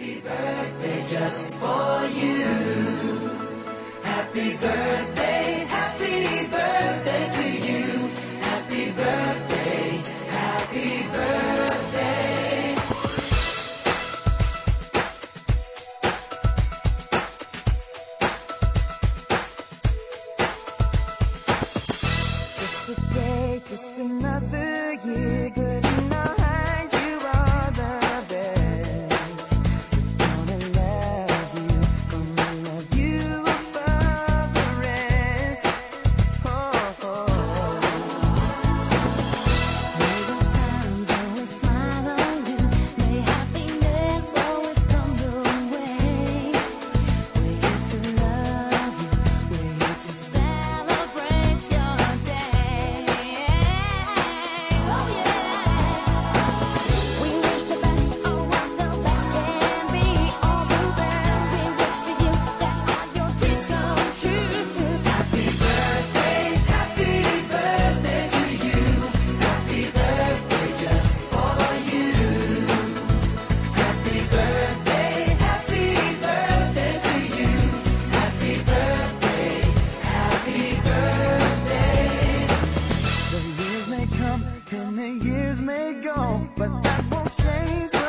Happy birthday just for you. Happy birthday to you. Happy birthday, happy birthday. Just a day, just another year, good in our eyes, you are the best. Gonna love you above the rest. Oh, oh. May the times always smile on you, may happiness always come your way. We're here to love you, we're here to celebrate your day. Oh yeah. We wish the best for what the best can be. All the best we wish for you, that all your dreams come true. Happy birthday to you. Happy birthday just for you. Happy birthday to you. Happy birthday, happy birthday. The years may come and the years may go, but that won't change